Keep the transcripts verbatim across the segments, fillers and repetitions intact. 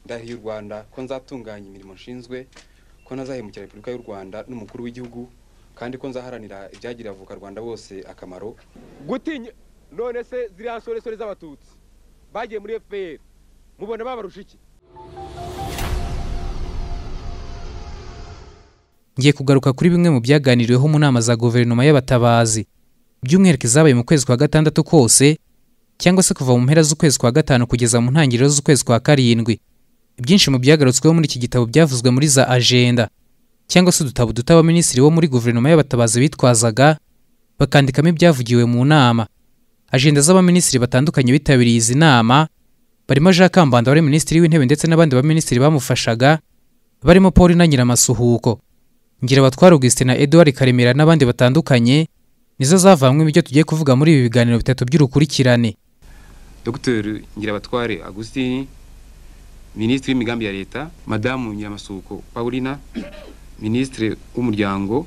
ndahiye u Rwanda ko nzatunganya imirimo nshinzwe ko nazahemukira Repubulika y'u Rwanda n'umukuru w'igihugu kandi ko nzaharanira ibyagirira avuka Rwanda bose akamaro. Gutinya none se ziri hasore sore z'abatutsi bagiye muri F P R mubona babarusha iki? Ngiye kugaruka kuri bimwe mu byaganiriweho mu nama za Guverinoma y'Abatabazi by'umwihariko zabaye mu kwezi kwa gatandatu kose cyangwa se kuva mu mpera z'ukwezi kwa gatanu kugeza mu ntangiriro z'ukwezi kwa karindwi. Byinshi mu byagarutsweho muri iki gitabo byavuzwe muri za agenda cyangwa se udutabo duta abaminisitiri bo muri Guverinoma y'Abatabazi bitwazaga bakandikamo ibyavugiwe mu nama. Agenda z'abaminisitiri batandukanye bitabiriye izi nama barimo Jean Kambanda wari minisitiri w'intebe ndetse n'abandi baminisitiri bamufashaga barimo Paul na Nyiramasuhuko, Ngirabatwara Augustin na Edouard Karemera n'abandi batandukanye. Nizo zavamwe ibyo tugiye kuvuga muri ibi biganiro bitatu by'urukurikirane. Dr Ngirabatware Augustin, Minisitiri w'imigambi ya leta, Madamu Nyiramasuhuko Paulina, Minisitiri w'umuryango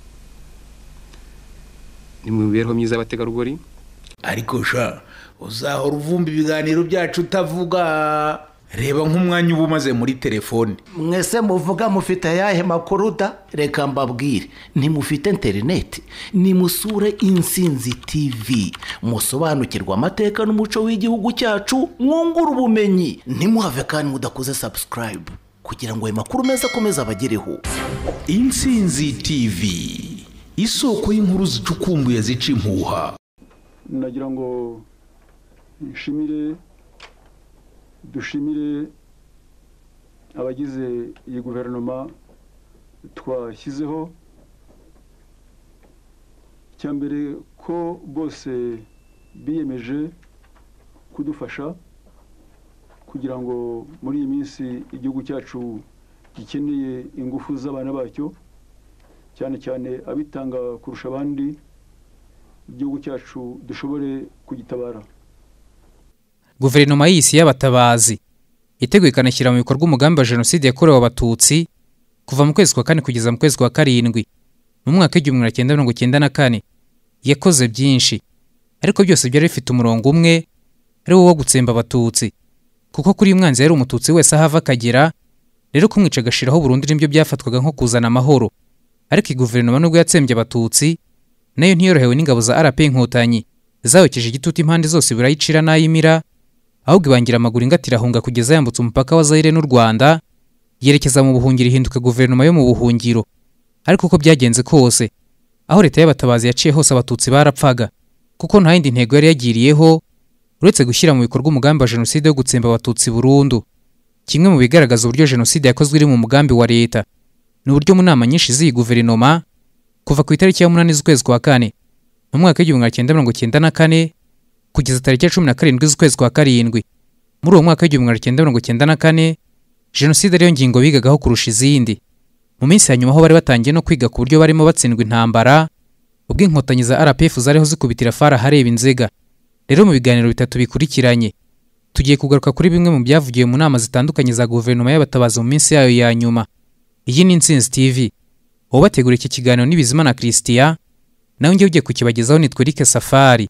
ni mu mibereho myiza y'abategarugori. Ariko sha uzahora uvumba ibiganiro byacu utavuga, reba nk'umwanya uba umaze muri telefone. Mwese muvuga mufite ayahe makuru da? Reka mbabwire, ntimufite interineti, nimusure Intsinzi T V musobanukirwa amateka n'umuco w'igihugu cyacu, mwungura ubumenyi. Ntimuhave kandi mudakoze subscribe kugira ngo ayo makuru meza akomeze abagereho. Intsinzi T V, isoko y'inkuru zicukumbuye zica impuha. Nagira ngo nshimire dushimire abagize iyi guverinoma twashyizeho. Cyambere ko bose biyemeje kudufasha kugira ngo muri iyi minsi igihugu cyacu gikeneye ingufu z'abana bacyo, cyane cyane abitanga kurusha abandi, igihugu cyacu dushobore kugitabara. Guverinoma y'isi y'Abatabazi iteguye ikanashyira mu bikorwa umugambi wa Jenoside yakorewe abatutsi kuva mu kwezi kwa kane kugeza mu kwezi kwa karindwi mu mwaka w'igihumbi magana cyenda mirongo cyenda na kane. Yakoze byinshi, ariko byose byari bifite umurongo umwe, ari wo wo gutsemba abatutsi, kuko kuri umwanzi yari umututsi wese ahava akagera, rero kumwica agashiraho burundu nibyo byafatwaga nko kuzana amahoro. Ariko guverinoma nubwo yatsembye abatutsi nayo ntiyorohewe n'ingabo za R P A Inkotanyi zayokeje igitutu impande zose birayicira n'ayimira, ahubwo ibangira amaguru ingatira hunga kugeza yambutse umupaka wa Zaire n'u Rwanda yerekeza mu buhungiro, ihinduka guverinoma yo mu buhungiro. Ariko uko byagenze kose, aho leta y'Abatabazi yaciye hose abatutsi barapfaga, kuko nta yindi ntego yari yagiriyeho uretse gushyira mu bikorwa umugambi wa Jenoside wo gutsemba abatutsi burundu. Kimwe mu bigaragaza uburyo Jenoside yakozwe iri mu mugambi wa leta ni uburyo mu nama nyinshi z'iyi guverinoma kuva ku itariki ya munani z'ukwezi kwa kane mu mwaka w'igihumbi magana cyenda mirongo cyenda na kane kugeza tariki ya cumi na karindwi z'ukwezi kwa karindwi muri uwo mwaka w'igihumbi magana cyenda mirongo cyenda na kane, Jenoside ariyo ngingo bigagaho kurusha izindi. Mu minsi ya nyuma aho bari batangiye no kwiga ku buryo barimo batsindwa intambara, ubwo inkotanyi za R P F zariho zikubitira fara hareba inzega. Rero mu biganiro bitatu bikurikiranye tugiye kugaruka kuri bimwe mu byavugiwe mu nama zitandukanye za Guverinoma y'Abatabazi mu minsi yayo ya nyuma. Iyi ni Intsinzi T V, ubategura iki kiganiro ni BIZIMANA Christian, nawe ngiye ugiye kukibagezaho nitwe Eric Safari.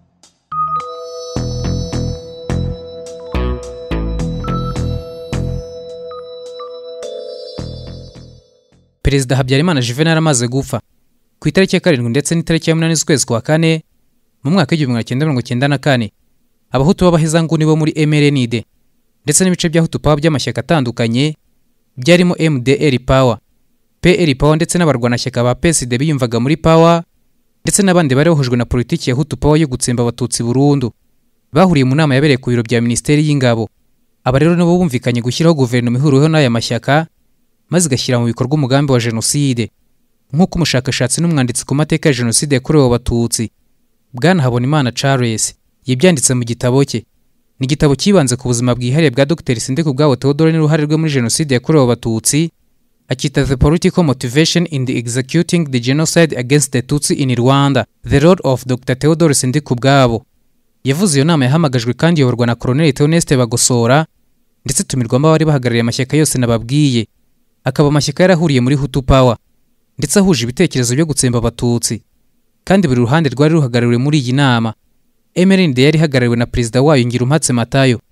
Perezida Habyarimana Juvenal amaze gupfa ku itariki ya karindwi ndetse n'itariki ya munani z'ukwezi kwa kane mu mwaka w'igihumbi magana cyenda mirongo cyenda na kane, abahutu b'abahezanguni bo muri M R N D ndetse n'ibice bya Hutu Power by'amashyaka atandukanye byarimo M D R Power, P R Power ndetse n'abarwanashyaka ba P S D biyumvaga muri Power ndetse n'abandi bari bahujwe na politiki ya Hutu Power yo gutsemba abatutsi burundu, bahuriye mu nama yabereye ku biro bya Minisiteri y'Ingabo. Aba rero nabo bumvikanye gushyiraho guverinoma ihuriweho n'aya mashyaka maze igashyira mu bikorwa umugambi wa Jenoside. Nk'uko umushakashatsi n'umwanditsi ku mateka ya Jenoside yakorewe abatutsi Bwana Habonimana Charles yabyanditse mu gitabo cye. Ni igitabo kibanze ku buzima bwihariye bwa Dr Sindikubwabo Theodore n'uruhare rwe muri Jenoside yakorewe abatutsi, akita The Political Motivation in the Executing the Genocide Against the Tutsi in Rwanda, The Role of Doctor Theodore Sindikubwabo. Yavuze iyo nama yahamagajwe kandi yoborwa na Colonel Theoneste Bagosora ndetse tumirwamo abari bahagarariye amashyaka yose nababwiye, akaba amashyaka yarahuriye muri Hutu Power ndetse ahuje ibitekerezo byo gutsemba abatutsi, kandi buri ruhande rwari ruhagarariwe muri iyi nama. M R N D yari ihagarariwe na perezida wayo Ngirumpatse Matayo,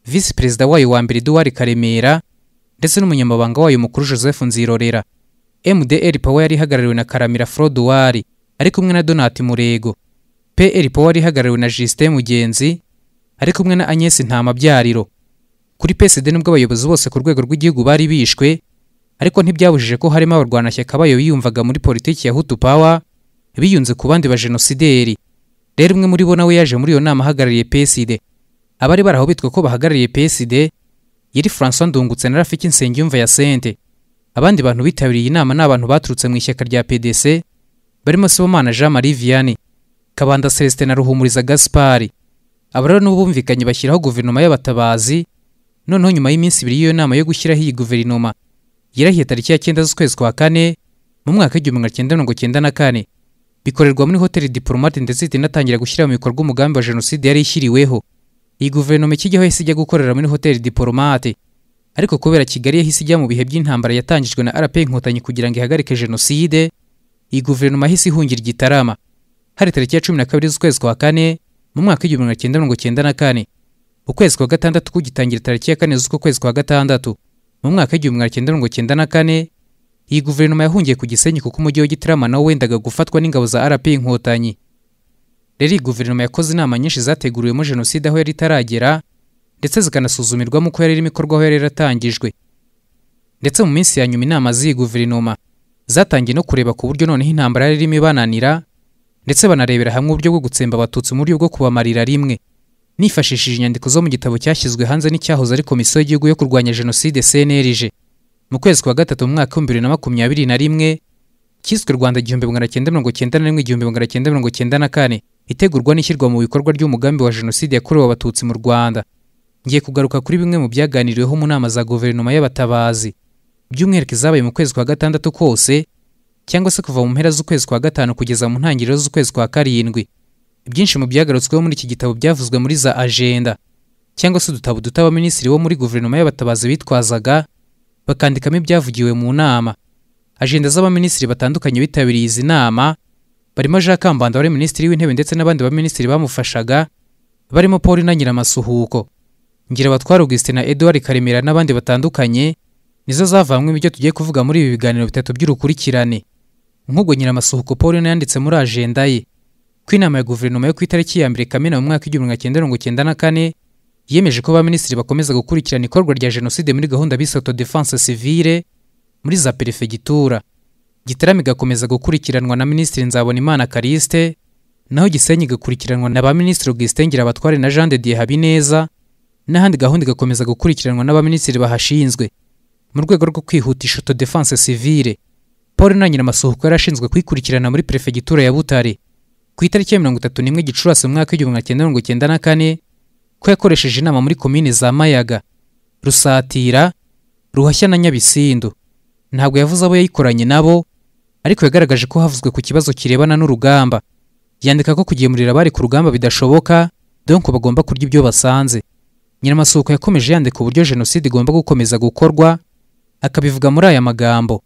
visi perezida wayo wa mbere Eduard Karemera ndetse n'umunyamabanga wayo mukuru Joseph Nzirorera. M D R Power yari ihagarariwe na Karamira Frodoir ari kumwe na Donati Murego. P L Power yari ihagarariwe na Justin Mugenzi ari kumwe na Agnes Ntamabyariro. Kuri P S D nubwo abayobozi bose ku rwego rw'igihugu bari bishwe, ariko ntibyabujije ko harimo abarwanashyaka bayo biyumvaga muri politiki ya Hutu Power biyunze ku bandi ba genosideri. Rero umwe muri bo nawe yaje muri iyo nama ahagarariye P S D. Abari baraho bitwa ko bahagarariye P S D yari François Ndungutse na Rafiki Nsengiyumva ya Sente. Abandi bantu bitabiriye inama n'abantu baturutse mu ishyaka rya P D C barimo Sibomana Jean Marie Vianney, Kabanda Celestin na Ruhumuriza Gaspard. Abararo n'ubumvikanye bashyiraho guverinoma y'abatabazi. Noneho nyuma y'iminsi ibiri y'iyo nama yo gushyiraho iyi guverinoma yarahiye tariki ya cyenda z'ukwezi kwa kane mu mwaka w'igihumbi magana cyenda mirongo cyenda na kane, bikorerwa muri hoteli Diplomate ndetse itinatangira gushyira mu bikorwa umugambi wa Jenoside yari ishyiriweho. Iyi guverinoma ikijyaho yahise ijya gukorera muri hoteli Diplomate, ariko kubera Kigali yahise ijya mu bihe by'intambara yatangijwe na R P A Inkotanyi kugira ngo ihagarike Jenoside, iyi guverinoma yahise ihungira i Gitarama hari tariki ya cumi na kabiri z'ukwezi kwa kane mu mwaka w'igihumbi magana cyenda mirongo cyenda na kane. Ukwezi kwa gatandatu kugitangira tariki ya kane z'uko kwezi kwa gatandatu mu mwaka w'igihumbi magana cyenda mirongo cyenda na kane, iyi guverinoma yahungiye ku Gisenyi kuko umujyi wa Gitarama nawo wendaga gufatwa n'ingabo za R P A Inkotanyi. Rero iyi guverinoma yakoze inama nyinshi zateguriwemo Jenoside aho yari itaragera ndetse zikanasuzumirwamo uko yari irimo ikorwa aho yari yaratangijwe. Ndetse mu minsi ya nyuma inama z'iyi guverinoma zatangiye no kureba ku buryo noneho intambara yari irimo ibananira ndetse banarebera hamwe uburyo bwo gutsemba abatutsi mu buryo bwo kubamarira rimwe, nifashishije inyandiko zo mu gitabo cyashyizwe hanze n'icyahoze ari Komisiyo y'Igihugu yo kurwanya Jenoside C N L G. Mu kwezi kwa gatatu mu mwaka w'ibihumbi bibiri na makumyabiri na rimwe cyiswe Rwanda igihumbi magana cyenda mirongo cyenda na rimwe igihumbi magana cyenda mirongo cyenda na kane, itegurwa n'ishyirwa mu bikorwa ry'umugambi wa Jenoside yakorewe abatutsi mu Rwanda. Ngiye kugaruka kuri bimwe mu byaganiriweho mu nama za guverinoma y'abatabazi, by'umwihariko zabaye mu kwezi kwa gatandatu kose cyangwa se kuva mu mpera z'ukwezi kwa gatanu kugeza mu ntangiriro z'ukwezi kwa karindwi. Byinshi mu byagarutsweho muri iki gitabo byavuzwe muri za agenda cyangwa se udutabo duto abaminisitiri bo muri guverinoma y'abatabazi bitwazaga bakandikamo ibyavugiwe mu nama. Agenda z'abaminisitiri batandukanye bitabiriye izi nama barimo Jean Kambanda wari minisitiri w'intebe ndetse n'abandi baminisitiri bamufashaga barimo Paul na Nyiramasuhuko, Ngirabatwara Augustin na Eduard Karemera n'abandi batandukanye. Nizo zavanywe ibyo tugiye kuvuga muri ibi biganiro bitatu by'urukurikirane. Nk'ubwo Nyiramasuhuko Paul yanditse muri agenda ye ko inama ya guverinoma yo ku itariki ya mbere Kamena mu mwaka w'igihumbi magana cyenda mirongo cyenda na kane yemeje ko abaminisitiri bakomeza gukurikirana ikorwa rya Jenoside muri gahunda bise auto defense civile muri za perefegitura. Gitarama igakomeza gukurikiranwa na Minisitiri Nzabonimana Kariste, naho Gisenyi igakurikiranwa na ba Minisitiri Augustin Ngirabatware na Jean de Dieu Habineza, n'ahandi gahunda igakomeza gukurikiranwa n'abaminisitiri bahashinzwe. Mu rwego rwo kwihutisha auto defense civile, Paul na Nyiramasuhuko yarashinzwe kwikurikirana muri perefegitura ya Butare ku itariki ya mirongo itatu n'imwe Gicurasi mu mwaka w'igihumbi magana cyenda mirongo cyenda na kane, ko yakoresheje inama muri komine za Mayaga, Rusatira, Ruhashya na Nyabisindu. Ntabwo yavuze abo yayikoranye nabo, ariko yagaragaje ko havuzwe ku kibazo kirebana n'urugamba. Yandika ko kugemurira abari ku rugamba bidashoboka, donc bagomba kurya ibyo basanze. Nyiramasuhuko yakomeje yandika uburyo Jenoside igomba gukomeza gukorwa, akabivuga muri aya magambo: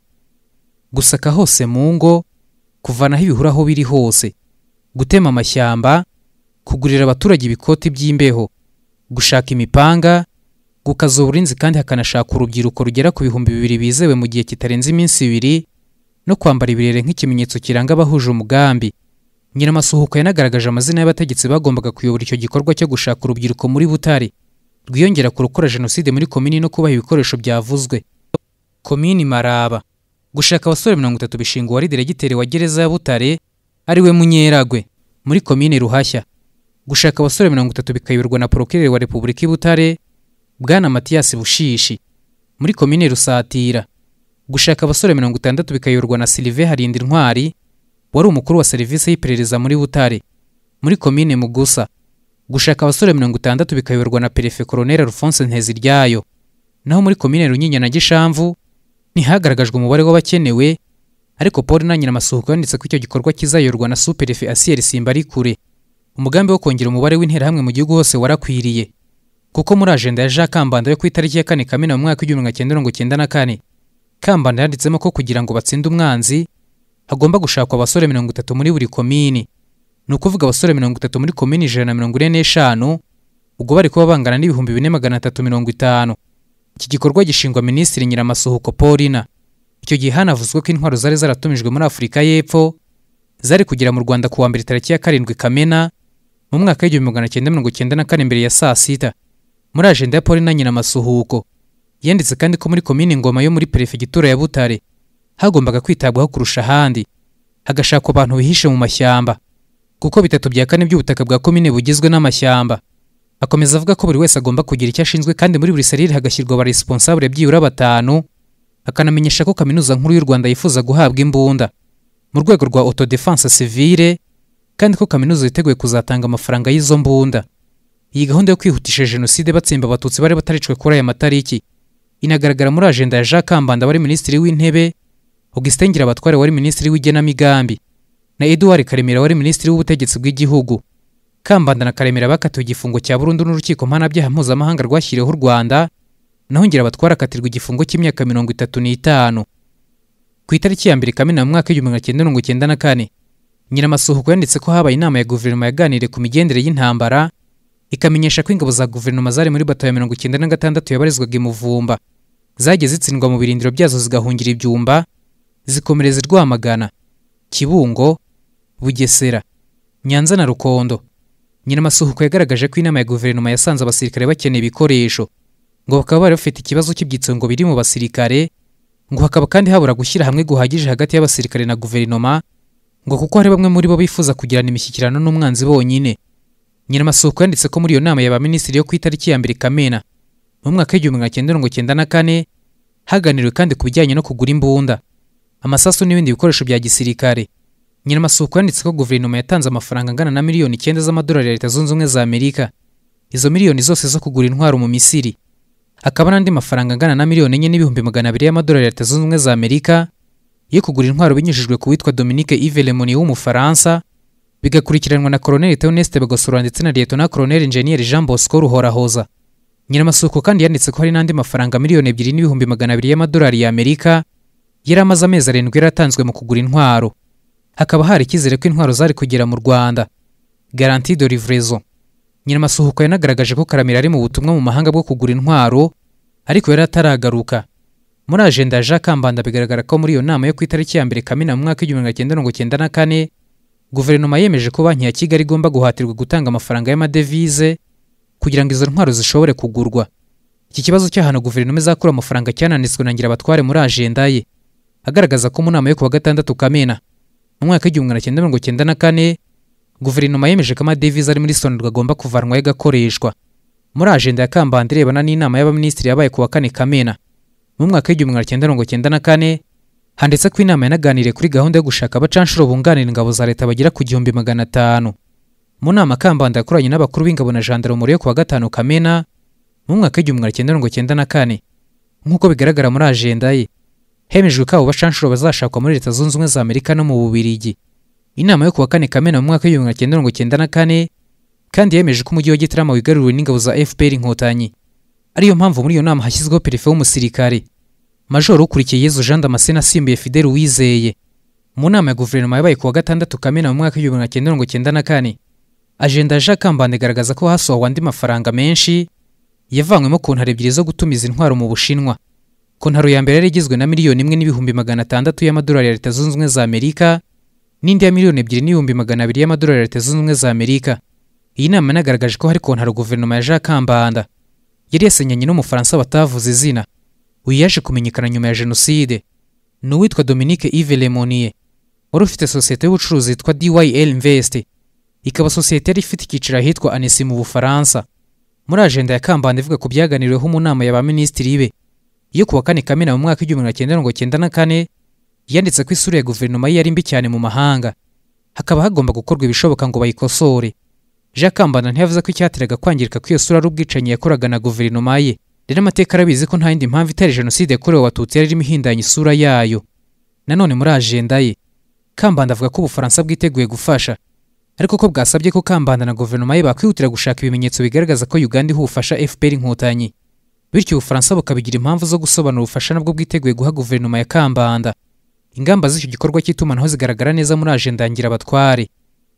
gusaka hose mu ngo, kuvanaho ibihuru aho biri hose, gutema amashyamba, kugurira abaturage ibikoti by'imbeho, gushaka imipanga, gukaza uburinzi kandi hakanashaka urubyiruko rugera ku bihumbi bibiri bizewe mu gihe kitarenze iminsi ibiri, no kwambara ibirere nk'ikimenyetso kiranga abahuje umugambi. Nyiramasuhuko yanagaragaje amazina y'abategetsi bagombaga kuyobora icyo gikorwa cyo gushaka urubyiruko muri Butare rwiyongera ku rukora Jenoside muri komini no kubaha ibikoresho byavuzwe. Komini Maraba, gushaka abasore mirongo itatu bishinga uwari diregiteri wa gereza ya Butare ari we Munyeragwe. Muri komini Ruhashya, gushaka abasore mirongo itatu bikayoborwa na Procureur wa Repubulika i Butare Bwana Mathias Bushishi. Muri komini Rusatira, gushaka abasore mirongo itandatu bikayoborwa na Sylvain Harindintwari wari umukuru wa serivisi y'iperereza muri Butare. Muri komine Mugusa, gushaka abasore mirongo itandatu bikayoborwa na Perefe Colonel Alphonse Nteziryayo. Naho muri komine Runyinya na Gishamvu ntihagaragajwe umubare w'abakenewe, ariko Paul na Nyiramasuhuko yanditse ko icyo gikorwa kizayoborwa na Superefe Asiel Simbarikure. Umugambi wo kongera umubare w'interahamwe mu gihugu hose warakwiriye, kuko muri agenda ya Jean Kambanda yo ku itariki ya kane Kamena mu mwaka w'igihumbi magana cyenda mirongo cyenda na kane, Kambanda yanditsemo ko kugira ngo batsinde umwanzi hagomba gushakwa abasore mirongo itatu muri buri komini. Ni ukuvuga abasore mirongo itatu muri komini ijana na mirongo ine n'eshanu ubwo bari kuba bangana n'ibihumbi bine magana atatu mirongo itanu. Iki gikorwa gishingwa Minisitiri Nyiramasuhuko Paulina. Icyo gihe hanavuzwe ko intwaro zari zaratumijwe muri Afurika y'Epfo zari kugera mu Rwanda kuwa mbere tariki ya karindwi Kamena mu mwaka w'igihumbi magana cyenda mirongo cyenda na kane mbere ya saa sita. Muri ajenda ya Paulina Nyiramasuhuko yanditse kandi ko muri komini Ngoma yo muri perefegitura ya Butare hagombaga kwitabwaho kurusha ahandi, hagashakwa abantu bihishe mu mashyamba kuko bitatu bya kane by'ubutaka bwa komine bugizwe n'amashyamba. Akomeza avuga ko buri wese agomba kugira icyo ashinzwe kandi muri buri serire hagashyirwa aba responsable byibura batanu, akanamenyesha ko kaminuza nkuru y'u Rwanda yifuza guhabwa imbunda mu rwego rwa autodefense civile kandi ko kaminuza yiteguye kuzatanga amafaranga y'izo mbunda. Iyi gahunda yo kwihutisha Jenoside batsemba abatutsi bari bataricwe kuri aya matariki inagaragara muri agenda ya Jean Kambanda wari Minisitiri w'Intebe, Augustin Ngirabatware wari Minisitiri w'Igenamigambi na Edouard Karemera wari Minisitiri w'Ubutegetsi bw'Igihugu. Kambanda na Karemera bakatiwe igifungo cya burundu n'urukiko mpanabyaha mpuzamahanga rwashyiriweho u Rwanda, naho Ngirabatware akatirwa igifungo cy'imyaka mirongo itatu n'itanu. Ku itariki ya mbere Kamena mu mwaka w'igihumbi magana cyenda mirongo cyenda na kane, Nyiramasuhuko yanditse ko habaye inama ya Guverinoma yaganiriye ku migendere y'intambara, ikamenyesha ko ingabo za Guverinoma zari muri bato ya mirongo icyenda na gatandatu yabarizwaga i Muvumba zagiye zitsindwa mu birindiro byazo zigahungira ibyumba, zikomereza i Rwamagana, Kibungo, Bugesera, Nyanza na Rukondo. Nyiramasuhuko yagaragaje ko inama ya Guverinoma yasanze abasirikare bakeneye ibikoresho, ngo bakaba bari bafite ikibazo cy'ibyitso ngo biri mu basirikare, ngo hakaba kandi habura gushyira hamwe guhagije hagati y'abasirikare na Guverinoma, ngo kuko hari bamwe muri bo bifuza kugirana imishyikirano n'umwanzi bonyine. Nyiramasuhuko yanditse ko muri iyo nama y'abaminisitiri yo ku itariki ya mbere Kamena mu mwaka w'igihumbi magana cyenda mirongo cyenda na kane haganiriwe kandi ku bijyanye no kugura imbunda, amasasu n'ibindi bikoresho bya gisirikare. Nyiramasuhuko yanditse ko Guverinoma yatanze amafaranga angana na miliyoni icyenda z'amadolari ya Leta Zunze Ubumwe za Amerika, izo miliyoni zose zo kugura intwaro mu Misiri. Hakaba n'andi mafaranga angana na miliyoni enye n'ibihumbi magana abiri y'amadolari ya Leta Zunze Ubumwe za Amerika yo kugura intwaro binyujijwe ku witwa Dominique Yves Lemonnier w'Umufaransa, bigakurikiranwa na Colonel Theoneste Bagosora ndetse na Lieutenant Colonel Engineer Jean Bosco Ruhorahoza. Nyiramasuhuko kandi yanditse ko hari n'andi mafaranga miliyoni ebyiri n'ibihumbi magana abiri y'amadolari ya Amerika yari amaze amezi arindwi yaratanzwe mu kugura intwaro. Hakaba hari icyizere ko intwaro zari kugera mu Rwanda, garantie de livraison. Nyiramasuhuko yanagaragaje ko Karemera ari mu butumwa mu mahanga bwo kugura intwaro ariko yari ataragaruka. Muri agenda ya Jean Kambanda bigaragara ko muri iyo nama yo ku itariki ya mbere Kamena mu mwaka w'igihumbi magana cyenda mirongo cyenda na kane Guverinoma yemeje ko banki ya Kigali igomba guhatirwa gutanga amafaranga y'amadevize kugira ngo izo ntwaro zishobore kugurwa. Iki kibazo cy'ahantu Guverinoma izakura amafaranga cyananitswe na Ngirabatware muri agenda ye, agaragaza ko mu nama yo ku wa gatandatu Kamena mu mwaka w'igihumbi magana cyenda mirongo cyenda na kane Guverinoma yemeje ko amadevize ari muri Sonarwa agomba kuvanwaho agakoreshwa. Muri agenda ya Kambanda irebana n'inama y'abaminisitiri yabaye ku wa kane Kamena mu mwaka w'igihumbi magana cyenda mirongo cyenda na kane handitse ko inama yanaganiriye kuri gahunda yo gushaka abacanshuro bunganira ingabo za leta bagera ku gihumbi magana atanu. Mu nama Kambanda yakoranye n'abakuru b'ingabo na gendarmerie yo ku wa gatanu Kamena mu mwaka w'igihumbi magana cyenda mirongo cyenda na kane, nk'uko bigaragara muri agenda ye, hemejwe ko abo bacanshuro bazashakwa muri Leta Zunze Ubumwe za Amerika no mu Bubiligi. Inama yo ku wa kane Kamena mu mwaka w'igihumbi magana cyenda mirongo cyenda na kane kandi yemeje ko umujyi wa Gitarama wigaruriwe n'ingabo za F P R Inkotanyi. Ariyo mpamvu muri iyo nama hashyizweho perefe w'umusirikare Major ukurikiye Yezu Jean Damascene asimbuye Fidel Uwizeye. Mu nama ya Guverinoma yabaye ku wa gatandatu Kamena mu mwaka w'igihumbi magana cyenda mirongo cyenda na kane, agenda ya Jean Kambanda igaragaza ko hasohowe andi mafaranga menshi yavanywemo ku ntaro ebyiri zo gutumiza intwaro mu Bushinwa. Ku ntaro ya mbere yari igizwe na miliyoni imwe n'ibihumbi magana atandatu y'amadolari ya Leta Zunze Ubumwe za Amerika n'indi ya miliyoni ebyiri n'ibihumbi magana abiri y'amadolari ya Leta Zunze Ubumwe za Amerika. Iyi nama yanagaragaje ko hari ku ntaro Guverinoma ya Jean Kambanda yari yasenyanye n'Umufaransa batavuze izina, uyu yaje kumenyekana nyuma ya Jenoside, ni uwitwa Dominique Yves Lemonnier wari ufite sosiyete y'ubucuruzi yitwa D Y L Invest, ikaba sosiyete yari ifite icyiciro ahitwa Annecy mu Bufaransa. Muri agenda ya Kambanda ivuga ku byaganiriweho mu nama y'abaminisitiri be yo ku wa kane Kamena mu mwaka w'igihumbi magana cyenda mirongo cyenda na kane, yanditse ko isura ya Guverinoma ye yari mbi cyane mu mahanga, hakaba hagomba gukorwa ibishoboka ngo bayikosore. Jean Kambanda ntiyavuze ko icyateraga kwangirika kw'iyo sura ari ubwicanyi yakoraga na Guverinoma ye, rero amateka arabizi ko nta yindi mpamvu itari Jenoside yakorewe Abatutsi yari irimo ihindanya isura yayo. Nanone muri agenda ye Kambanda avuga ko Ubufaransa bwiteguye gufasha, ariko ko bwasabye ko Kambanda na Guverinoma ye bakwihutira gushaka ibimenyetso bigaragaza ko Uganda ihufasha F P R Inkotanyi, bityo Ubufaransa bukabigira impamvu zo gusobanura ubufasha nabwo bwiteguye guha Guverinoma ya Kambanda. Ingamba z'icyo gikorwa cy'itumanaho zigaragara neza muri agenda ya Ngirabatware.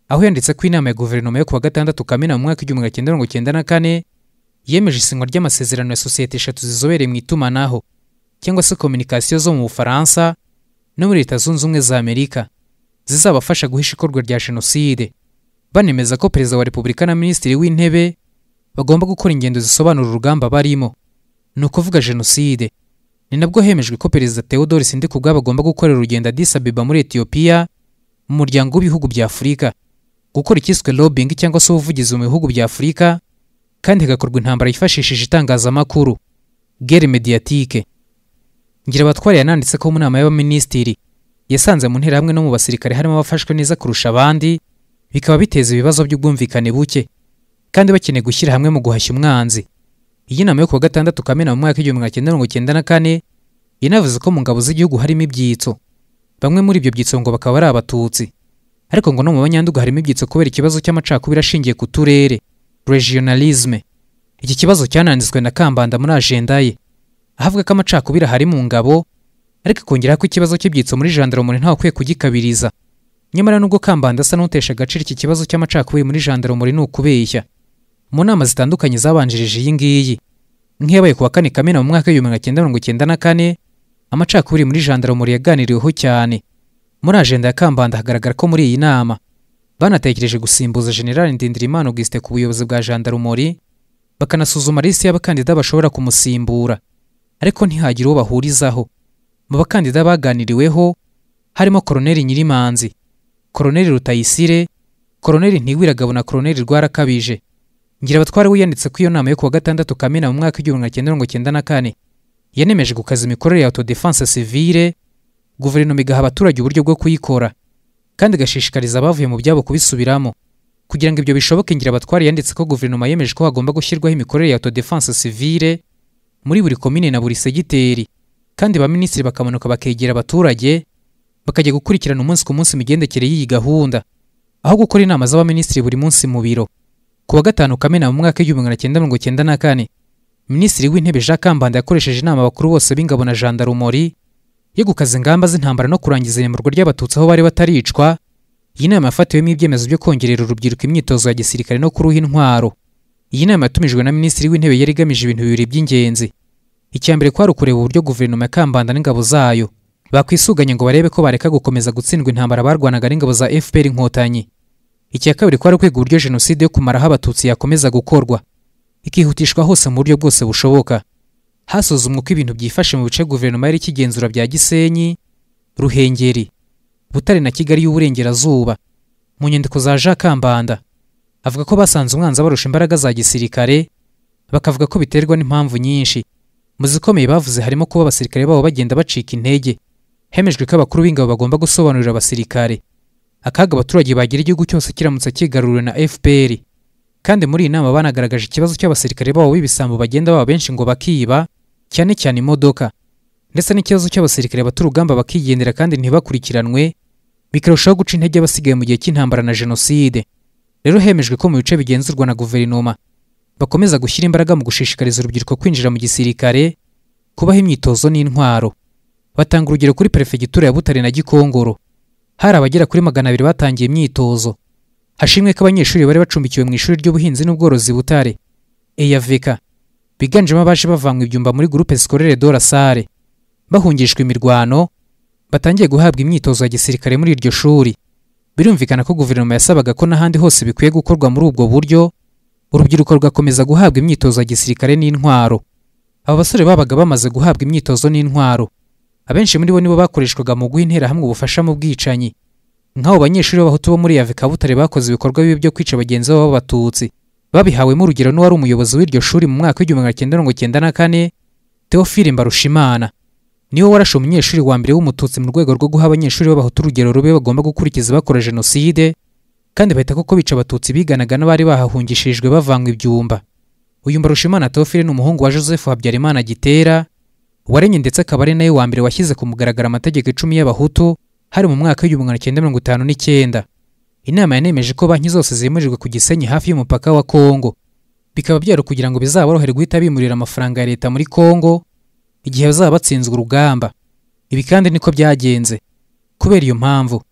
aho yanditse ko inama ya guverinoma yo kuwa gatandatu Kamena mu mwaka w'igihumbi magana cyenda mirongo cyenda na kane yemeje isinywa ry'amasezerano ya sosiyete eshatu zizobereye mu itumanaho cyangwa se kominikasiyo zo mu Bufaransa no muri Leta Zunze Ubumwe za Amerika zizabafasha guhisha ikorwa rya Jenoside, banemeza ko perezida wa Repubulika na minisitiri w'intebe bagomba gukora ingendo zisobanura urugamba barimo, ni ukuvuga Jenoside. Ni nabwo hemejwe ko perezida Theodore Sindikubwabo agomba gukorera urugendo Addis Abeba muri Ethiopia mu muryango w'ibihugu bya Afurika, gukora ikiswe lobbying cyangwa se ubuvugizi mu bihugu bya Afurika, kandi hagakorwa intambara yifashishije itangazamakuru guerre médiatique. Ngirabatware yananditse ko mu nama y'abaminisitiri yasanze mu ntera hamwe no mu basirikare harimo abafashwe neza kurusha abandi, bikaba biteza ibibazo by'ubwumvikane buke kandi bakeneye gushyira hamwe mu guhashya umwanzi. Iyi nama yo kuwa gatandatu Kamena mu mwaka w'igihumbi magana cyenda mirongo cyenda na kane yanavuze ko mu ngabo z'igihugu harimo ibyitso, bamwe muri ibyo byitso ngo bakaba ari abatutsi, ariko ngo no mu banyanduga harimo ibyitso kubera ikibazo cy'amacakubiri ashingiye ku turere regionalisme. Iki kibazo cyananditswe na Kambanda muri agenda ye, ahavuga ko amacakubiri hari mu ngabo, ariko kongeraho ko ikibazo cy'ibyitso muri gendarmerie ntawe ukwiye kugikabiriza. Nyamara nubwo Kambanda asa n'utesha agaciro iki kibazo cy'amacakubiri muri gendarmerie ni ukubeshya. Mu nama zitandukanye zabanjirije iyi ngiyi, nk'iyabaye kuwa kane Kamena mu mwaka w'igihumbi magana cyenda mirongo cyenda na kane, amacakubiri muri gendarmerie yaganiriweho cyane. Muri agenda ya Kambanda hagaragara ko muri iyi nama banatekereje gusimbuza General Ndindirimana Auguste ku buyobozi bwa gendarmerie, bakanasuzuma liste y'abakandida bashobora kumusimbura, ariko ntihagire uwo bahurizaho. Mu bakandida baganiriweho harimo Colonel Nyirimanzi, Colonel Rutayisire, Colonel Ntiwiragabo na Colonel Rwarakabije. Ngirabatware we yanditse ko iyo nama yo kuwa gatandatu Kamena mu mwaka w'igihumbi magana cyenda mirongo cyenda na kane yanemeje gukaza imikorere ya autodefense civile, guverinoma igaha abaturage uburyo bwo kuyikora kandi igashishikariza abavuye mu byabo kubisubiramo. Kugira ngo ibyo bishoboke, Ngirabatware yanditse ko guverinoma yemeje ko hagomba gushyirwaho imikorere ya autodefense civile muri buri komine na buri segiteri, kandi ba minisitiri bakamanuka bakegera abaturage bakajya gukurikirana umunsi ku munsi imigendekere y'iyi gahunda, aho gukora inama z'abaminisitiri buri munsi mu biro. Kuwa gatanu Kamena mu mwaka w'igihumbi magana cyenda mirongo cyenda na kane, Minisitiri w'Intebe Jean Kambanda yakoresheje inama abakuru bose b'ingabo na gendarmerie yo gukaza ingamba z'intambara no kurangiza iyamurwa ry'abatutsi aho bari bataricwa. Iyi nama yafatiwemo ibyemezo byo kongerera urubyiruko imyitozo ya gisirikare no kuruha intwaro. Iyi nama yatumijwe na Minisitiri w'Intebe yari igamije ibintu bibiri by'ingenzi. Icya mbere kwari ukureba uburyo guverinoma ya Kambanda n'ingabo zayo bakwisuganya ngo barebe ko bareka gukomeza gutsindwa intambara barwanaga n'ingabo za F P R Inkotanyi. Icya kabiri kwari kwiga uburyo Jenoside yo kumaraho abatutsi yakomeza gukorwa, ikihutishwa hose mu buryo bwose bushoboka. Hasuzumwa uko ibintu byifashe mu bice guverinoma yari ikigenzura bya Gisenyi, Ruhengeri, Butare na Kigali y'Uburengerazuba. Mu nyandiko za Jean Kambanda avuga ko basanze umwanzi barusha imbaraga za gisirikare, bakavuga ko biterwa n'impamvu nyinshi. Mu zikomeye bavuze harimo kuba abasirikare babo bagenda bacika intege. Hemejwe ko abakuru b'ingabo bagomba gusobanurira abasirikare akaga abaturage bagira igihugu cyose kiramutse kigaruriwe na F P R. Kandi muri iyi nama banagaragaje ikibazo cy'abasirikare babo b'ibisambo bagenda baba benshi ngo bakiba, cyane cyane imodoka, ndetse n'ikibazo cy'abasirikare baturugamba bakigendera kandi ntibakurikiranwe, bikarushaho guca intege abasigaye mu gihe cy'intambara na Jenoside. Rero hemejwe ko mu bice bigenzurwa na guverinoma bakomeza gushyira imbaraga mu gushishikariza urubyiruko kwinjira mu gisirikare, kubaha imyitozo n'intwaro. Batanga urugero kuri perefegitura ya Butare na Gikongoro, hari abagera kuri magana abiri batangiye imyitozo. Hashimwe ko abanyeshuri bari bacumbikiwe mu ishuri ry'ubuhinzi n'ubworozi Butare E A V K, biganjemo abaje bavanywe ibyumba muri groupe scolaire de la Salle, bahungishwa imirwano, batangiye guhabwa imyitozo ya gisirikare muri iryo shuri. Birumvikana ko guverinoma yasabaga ko n'ahandi hose bikwiye gukorwa muri ubwo buryo, urubyiruko rugakomeza guhabwa imyitozo ya gisirikare n'intwaro. Aba basore babaga bamaze guhabwa imyitozo n'intwaro, abenshi muri bo nibo bakoreshwaga mu guha interahamwe ubufasha mu bwicanyi. Nk'abo banyeshuri b'abahutu bo muri I A V K Butare bakoze ibikorwa bibi byo kwica bagenzi babo b'abatutsi, babihawemo urugero n'uwari umuyobozi w'iryo shuri mu mwaka w'igihumbi magana cyenda mirongo cyenda na kane, Theophile Mbarushimana. Niwe warashe umunyeshuri wa mbere w'umututsi mu rwego rwo guha abanyeshuri b'abahutu urugero rube bagomba gukurikiza bakora Jenoside, kandi bahita koko bica abatutsi biganaga n'abari bahahungishirijwe bavanywe ibyumba. Uyu Mbarushimana Theophile ni umuhungu wa Joseph Habyarimana Gitera, waremye ndetse akaba ari nawe wa mbere washyize ku mugaragaro amategeko icumi y'abahutu hari mu mwaka w'igihumbi magana cyenda mirongo itanu n'icyenda. Inama yanemeje ko banki zose zimurirwe ku Gisenyi hafi y'umupaka wa Kongo, bikaba byari kugira ngo bizaborohere guhita bimurira amafaranga ya leta muri Kongo igihe bazaba batsinzwe urugamba. Ibi kandi niko byagenze. Kubera iyo mpamvu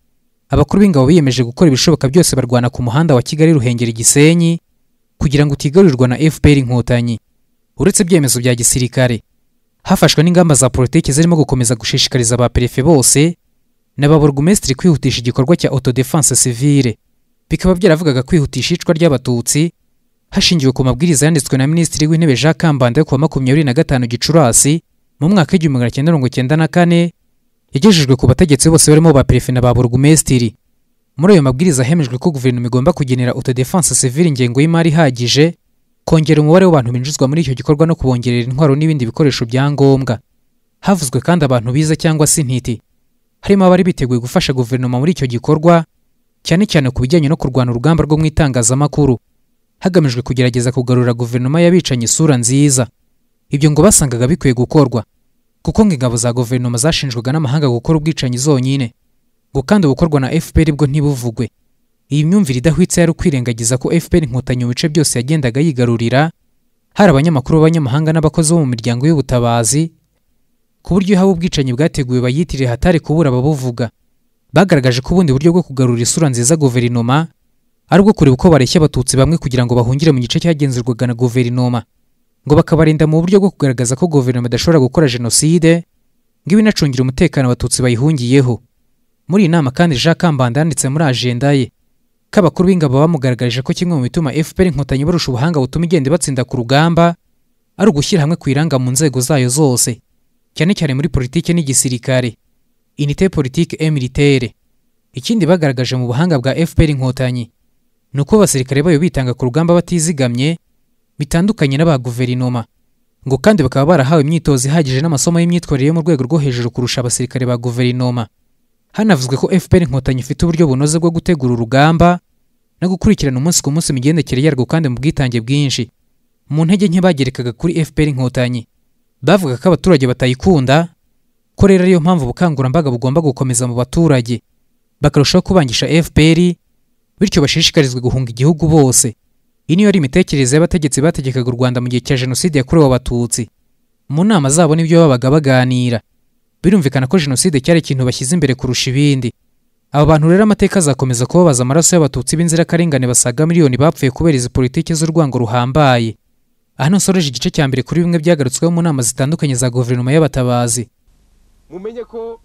abakuru b'ingabo biyemeje gukora ibishoboka byose barwana ku muhanda wa Kigali Ruhengeri Gisenyi kugira ngo utigarurirwa na F P R Inkotanyi. Uretse ibyemezo bya gisirikare, hafashwe n'ingamba za politiki zirimo gukomeza gushishikariza ba prefe bose n'ababurugumesitiri kwihutisha igikorwa cya autodefense civile. Bikaba byaravugaga kwihutisha icwa ry'abatutsi hashingiwe ku mabwiriza yanditswe na Minisitiri w'Intebe Jean Kambanda yo kuwa makumyabiri na gatanu Gicurasi mu mwaka w'igihumbi magana cyenda mirongo cyenda na kane, yagejejwe ku bategetsi bose barimo ba prefe na ba burugumesitiri. Muri ayo mabwiriza hemejwe ko guverinoma igomba kugenera autodefense civile ingengo y'imari ihagije, kongera umubare w'abantu binjizwa muri icyo gikorwa no kubongerera intwaro n'ibindi bikoresho bya ngombwa. Havuzwe kandi abantu bize cyangwa se intiti, harimo abari biteguye gufasha guverinoma muri icyo gikorwa, cyane cyane ku bijyanye no kurwana urugamba rwo mu itangazamakuru, hagamijwe kugerageza kugarura guverinoma y'abicanyi isura nziza. Ibyo ngo basangaga bikwiye gukorwa kuko ngo ingabo za guverinoma zashinjwaga n'amahanga gukora ubwicanyi zonyine, ngo kandi ubukorwa na F P R bwo ntibuvugwe. Iyi myumvire idahwitse yari ukwirengagiza ko F P R Inkotanyi mu bice byose yagendaga yigarurira, hari abanyamakuru b'abanyamahanga n'abakozi bo mu miryango y'ubutabazi, ku buryo haba ubwicanyi bwateguwe bayitiriye hatari kubura ababuvuga. Bagaragaje ko ubundi buryo bwo kugarura isura nziza guverinoma ari ubwo kureba uko bareshya abatutsi bamwe kugira ngo bahungire mu gice cyagenzurwaga na guverinoma, ngo bakabarinda mu buryo bwo kugaragaza ko guverinoma idashobora gukora jenoside, ngo ibinacungira umutekano abatutsi bayihungiyeho. Muri iyi nama kandi Jean Kambanda yanditse muri agenda ye ko abakuru b'ingabo bamugaragarije ko kimwe mu bituma F P R Inkotanyi barusha ubuhanga butuma igenda batsinda ku rugamba ari ugushyira hamwe kwiranga mu nzego zayo zose, cyane cyane muri politike n'igisirikare, unité politique et militaire. Ikindi bagaragaje mu buhanga bwa F P R Inkotanyi nuko abasirikare bayo bitanga ku rugamba batizigamye, bitandukanye n'aba guverinoma, ngo kandi bakaba barahawe imyitozo ihagije n'amasomo y'imyitwarire yo mu rwego rwo hejuru kurusha abasirikare ba guverinoma. Hanavuzwe ko F P R Inkotanyi ifite uburyo bunoze bwo gutegura urugamba no gukurikirana umunsi ku munsi imigendekere yarwo kandi mu bwitange bwinshi. Mu ntege nke bagerekaga kuri F P R Inkotanyi, bavuga ko abaturage batayikunda, ko rero ariyo mpamvu ubukangurambaga bugomba gukomeza mu baturage, bakarushaho kubangisha F P R, bityo bashishikarizwe guhunga igihugu bose. Iyi niyo ari imitekerereze y'abategetsi bategekaga u Rwanda mu gihe cya Jenoside yakorewe Abatutsi. Mu nama zabo n'ibyo babaga baganira, birumvikana ko Jenoside cyari ikintu bashyize imbere kurusha ibindi. Aba bantu rero amateka azakomeza kubabaza amaraso y'abatutsi b'inzirakarengane basaga miliyoni bapfuye kubera izi politiki z'urwango ruhambaye. Hano nsoreje igice cya mbere kuri bimwe byagarutsweho mu nama zitandukanye za guverinoma y'abatabazi. Mumenye ko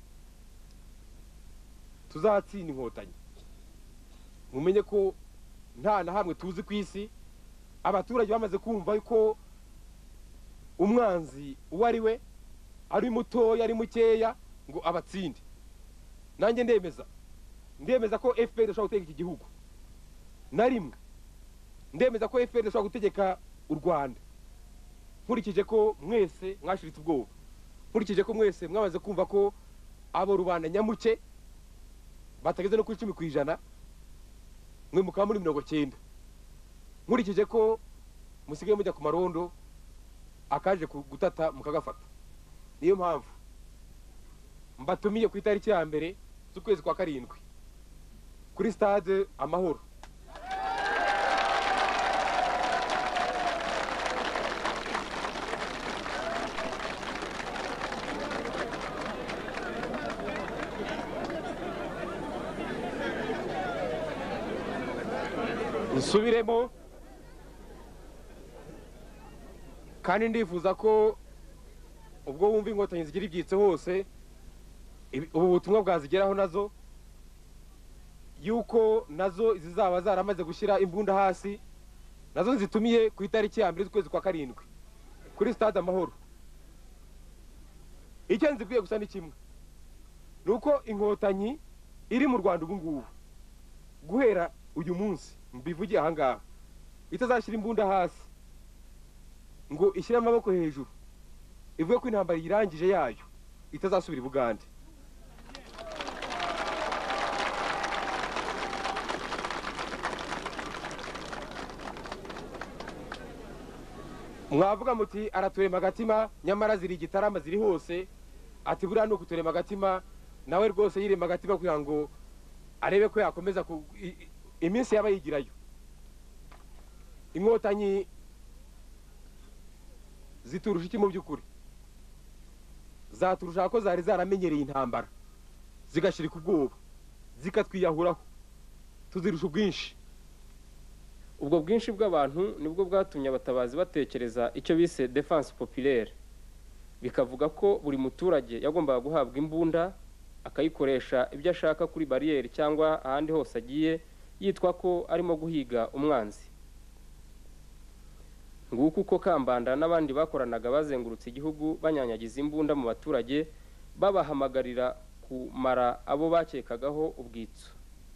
tuzatsinda Inkotanyi, mumenye ko nta na hamwe tuzi ku isi abaturage bamaze kumva yuko umwanzi uwo ari we, ari mutoya ari mukeya, ngo abatsinde. Nanjye ndemeza ndemeza ko F P R ishobora gutegeka iki gihugu na rimwe, ndemeza ko F P R ishobora gutegeka u Rwanda, nkurikije ko mwese mwashiritse ubwoba, nkurikije ko mwese mwamaze kumva ko abo rubanda nyamuke batageze no ku icumi ku ijana, mwe mukaba muri mirongo cyenda, nkurikije ko musigaye mujya ku marondo akaje gutata mukagafata. Niyo mpamvu mbatumiye ku itariki ya mbere z'ukwezi kwa karindwi kuri stade Amahoro. Nsubiremo kandi ndifuza ko ubwo wumva Inkotanyi zigira ibyitse hose, ubu butumwa bwazigeraho nazo, yuko nazo zizaba zaramaze gushyira imbunda hasi, nazo zitumiye ku itariki ya mbere z'ukwezi kwa karindwi kuri stade Amahoro. Icyo nzibwiye gusa ni kimwe, nuko Inkotanyi iri mu Rwanda ubu ngubu guhera uyu munsi mbivugiye aha ngaha itazashyira imbunda hasi ngo ishyire amaboko hejuru ivuye ko intambara irangije yayo itazasubira i Bugande. Mwavuga muti araturema agatima, nyamara ziri Gitarama ziri hose, ati buriya ni ukuturema agatima, nawe rwose yirema agatima kugira ngo arebe ko yakomeza ku iminsi yaba yigirayo. Inkotanyi ziturusha iki mu by'ukuri? Zaturusha ko zari zaramenyereye intambara zigashirika ubwoba, zikatwiyahuraho tuzirusha ubwinshi. ubwo bwinshi bw'abantu nibwo bwatumye abatabazi batekereza icyo bise defense populaire, bikavuga ko buri muturage yagombaga guhabwa imbunda akayikoresha ibyo ashaka kuri barriere cyangwa ahandi hose agiye, yitwa ko arimo guhiga umwanzi. Nguko uko Kambanda n'abandi bakoranaga bazengurutse igihugu banyanyagiza imbunda mu baturage, babahamagarira kumara abo bakekagaho ubwitso.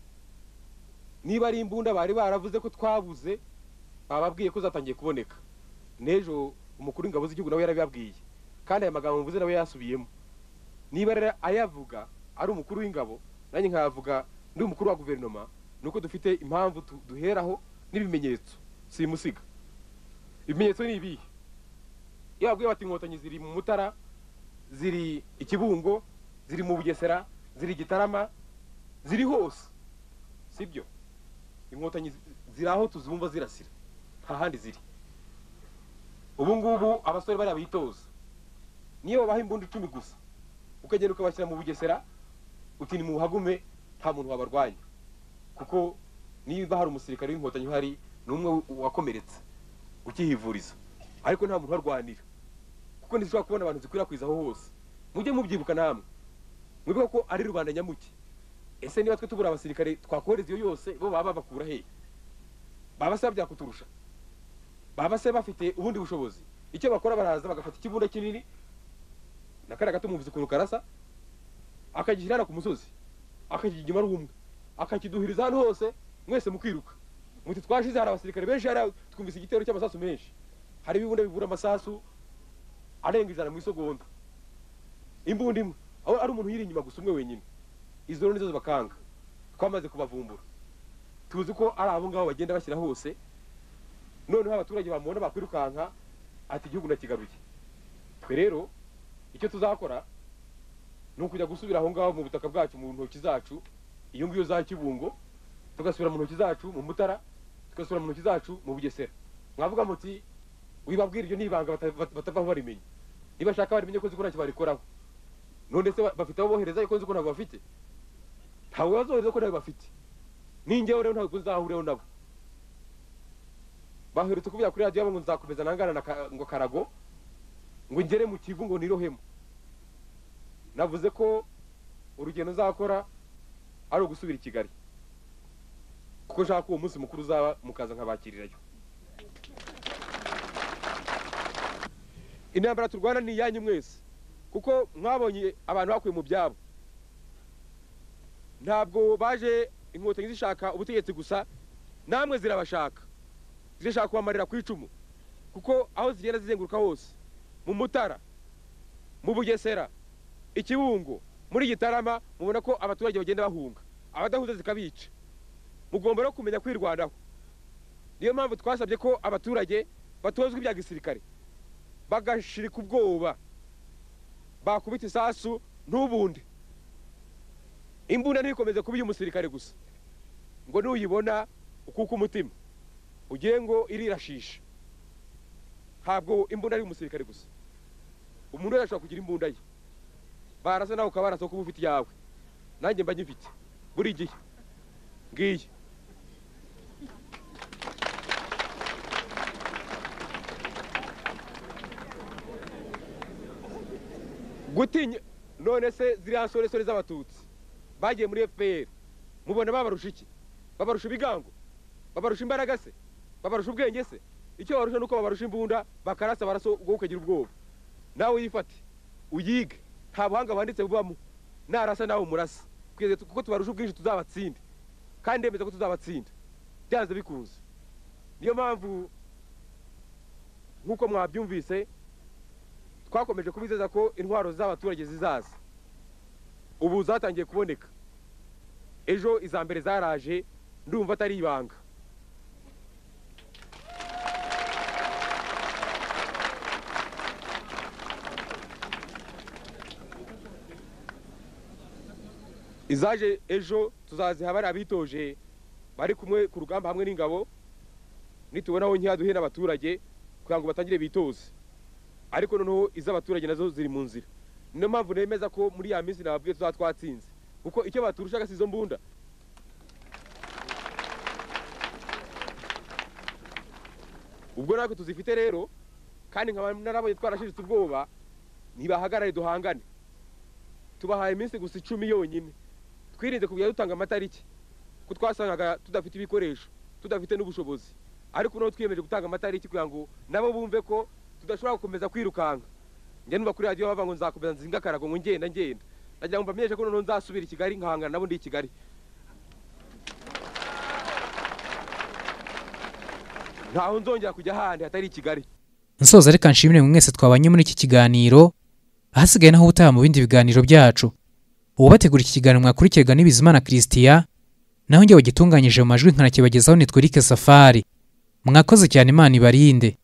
Niba ari imbunda bari baravuze ko twabuze, bababwiye ko zatangiye kuboneka. Nejo umukuru w'ingabo z'igihugu nawe yarabibabwiye, kandi aya magambo mvuze nawe yasubiyemo. Niba rero ayavuga ari umukuru w'ingabo, nanjye nkavuga ndi umukuru wa guverinoma, nuko dufite impamvu duheraho n'ibimenyetso simusiga. Ibimenyetso ni ibihe? Iyo babwiye bati Inkotanyi ziri mu Mutara, ziri Ikibungo, ziri mu Bugesera, ziri Gitarama, ziri hose, sibyo? Inkotanyi ziri aho tuzumva zirasira, nta handi ziri. Ubu ngubu abasore bari abitoza, niyo babaha imbunda icumi gusa, ukagenda ukabashyira mu Bugesera, uti ni muhagume, nta muntu wabarwanya, kuko niba hari umusirikare w'Inkotanyi hari n'umwe wakomeretse ukihivuriza, ariko nta muntu warwanira, kuko ntizishobora kubona abantu zikwirakwiza aho hose. Mujye mubyibuka namwe, mwibuka ko ari Rwanda nyamuke. Ese niba twe tubura abasirikare twakohereza iyo yose, bo baba bakura he? Baba se byakuturusha? Baba se bafite ubundi bushobozi? Icyo bakora baraza bagafata ikibunda kinini nakara gato muvuze ukuntu karasa, akagihirana ku musozi, akakigima rumwe, akakiduhiriza hano hose, mwese mukiruka. Muti twashize hari abasirikare benshi, hari twumvise igitero cy'amasasu menshi, hari ibibunda bibura amasasu arenga ijana mu isogonda. Imbunda imwe, aho ari umuntu yiri inyuma gusa umwe wenyine. Izo nizo bakanga, twamaze kubavumbura. Tuzi ko ari abo ngabo bagenda bashyira hose, noneho abaturage bamubona bakwirukanka ati igihugu ndakigaruye. Twe rero icyo tuzakora ni ukujya gusubira aho ngaho mu butaka bwacu, mu ntoki zacu, iyo ngiyo za Kibungo, tugasubira mu ntoki zacu mu Mutara, tugasubira mu ntoki zacu mu Bugesera. Mwavuga muti wibabwira iryo nibanga batavaho barimenye. Niba shaka barimenye ko ziko ntacyo barikoraho, none se bafite abo bohereza yuko nzi ko ntabwo bafite? Ntawe bazohereza ko ntabwo bafite. Ningewe rero ntabwo nzahureho nabo. Baherutse kuvuga kuri radio ngo nzakomeza nangana na ngo Karago, ngo ngere mu Kivu ngo nirohemo. Navuze ko urugendo nzakora ari ugusubira i Kigali, kuko nshaka uwo munsi mukuru uzaba mukaza nkabakirirayo. Intambara turwana ni yanyu mwese, kuko mwabonye abantu bakuye mu byabo. Ntabwo baje Inkotanyi zishaka ubutegetsi gusa, namwe zirabashaka, zirashaka kubamarira ku icumu, kuko aho zigenda zizenguruka hose, mu Mutara, mu Bugesera, Ikibungo, muri Gitarama, mubona ko abaturage bagenda bahunga, abadahuza zikabica. Mugomba no kumenya kwirwanaho. Niyo mpamvu twasabye ko abaturage batozwa ibya gisirikare, bagashirika ubwoba, bakubita isasu n'ubundi. Imbunda ntikomeze kuba iy'umusirikare gusa, ngo nuyibona ukuka umutima ugiye ngo irirashisha. Ntabwo imbunda ari umusirikare gusa, umuntu wese ashobora kugira imbunda ye. Barasa nawe ukaba barasa kuba ufite yawe, nanjye mba nyifite buri gihe. Ngiye gutinya. None se ziriya nsoresore z'abatutsi bagiye muri F P R, mubona babarusha iki? Babarusha ibigango? Babarusha imbaraga se? Babarusha ubwenge se? Icyo barusha nuko babarusha imbunda, bakarasa baraso ubwo ukagira ubwoba. Nawe yifate uyige, nta buhanga banditse bubamo. Narasa nawe umurasa, kuko tubarusha ubwinshi tuzabatsinde, kandi ndemeza ko tuzabatsinda byanze bikunze. Niyo mpamvu nkuko mwabyumvise twakomeje kubizeza ko intwaro z'abaturage zizaza. Ubu zatangiye kuboneka, ejo iza mbere zaraje, ndumva atari ibanga. Izaje ejo tuzaziha bari abitoje bari kumwe ku rugamba hamwe n'ingabo, nitubonaho nkiyaduhe n'abaturage kugira ngo batangire bitoze. Ariko noneho iz'abaturage nazo ziri mu nzira. Niyo mpamvu nemeza ko muri ya minsi nababwiye tuzatwatsinze, kuko icyo baturushaga si izo mbunda, ubwo natwe tuzifite rero kandi nkaba narabonye twarashiritse ubwoba ntibahagarare duhangane tubahaye iminsi gusa icumi yonyine twirinze kujya dutanga amatariki ko twasangaga tudafite ibikoresho tudafite n'ubushobozi ariko no twiyemeje gutanga amatariki kugira ngo nabo bumve ko tudashobora gukomeza kwirukanka njye numva kuri radio bava ngo nzakomeza nzinga karago ngo ngenda ngenda nagira ngo mbamenyeshe ko none nzasubira i Kigali nkahangana nabo ndi i Kigali ntaho nzongera kujya handi hatari i Kigali. Nsoza reka nshimire mwese twabanye muri iki kiganiro ahasigaye naho utaha mu bindi biganiro byacu. Uwo bategura iki kiganiro mwakurikirwa ni Bizimana Christian naho njye wagitunganyije mu majwi nkanakibagezaho ni Twirike Safari. Mwakoze cyane, Imana ibarinde.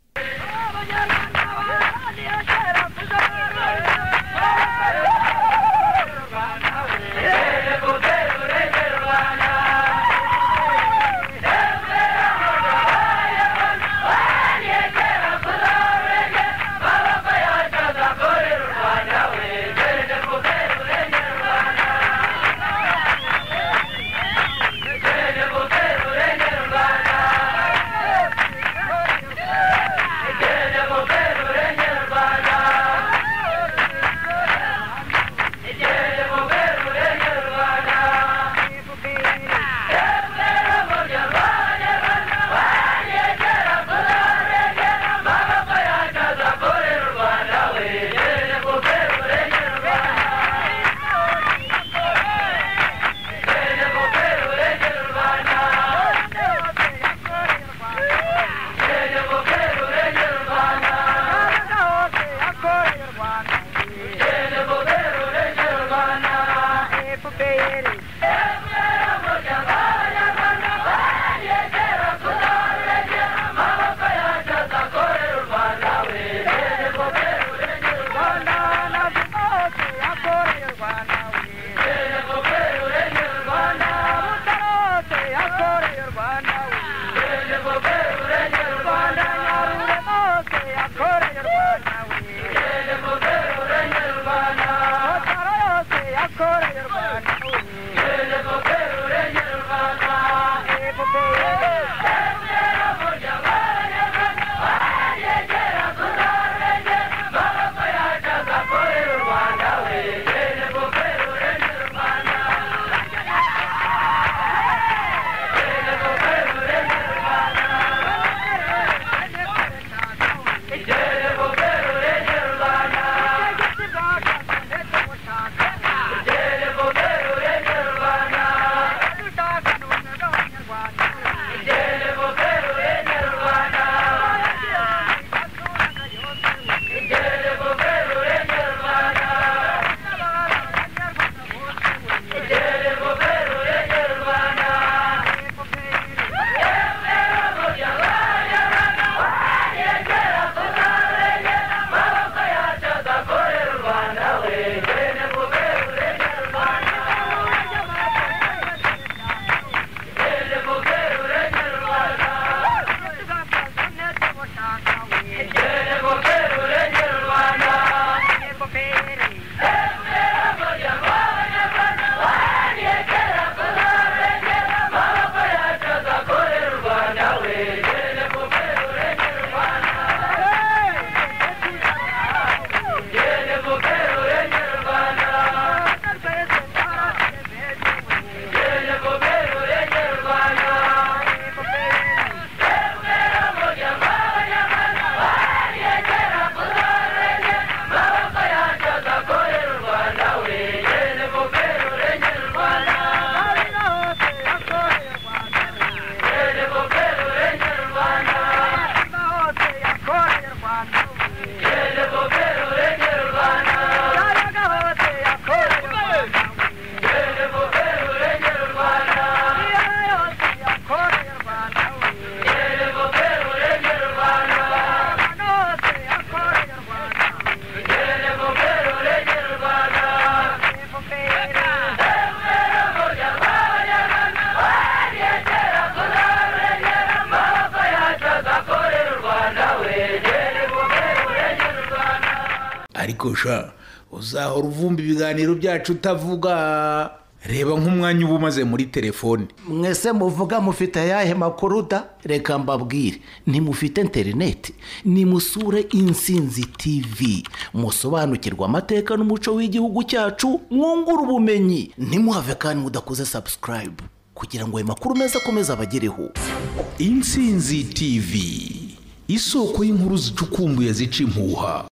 ariko sha uzahora uvumba ibiganiro byacu utavuga. reba nk'umwanya uba umaze muri telefone. Mwese muvuga mufite ayahe makuru da? Reka mbabwire, ntimufite interineti, nimusure Intsinzi T V, musobanukirwa amateka n'umuco w'igihugu cyacu, mwungura ubumenyi. Ntimuhave kandi mudakoze subscribe kugira ngo ayo makuru meza akomeze abagereho. Intsinzi T V, isoko y'inkuru zicukumbuye zica impuha.